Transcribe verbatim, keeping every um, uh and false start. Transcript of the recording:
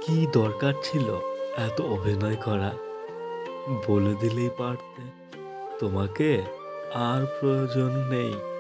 কি দরকার ছিল এত অভিনয় করা? বলে দিলেই পারতে, তোমাকে আর প্রয়োজন নেই।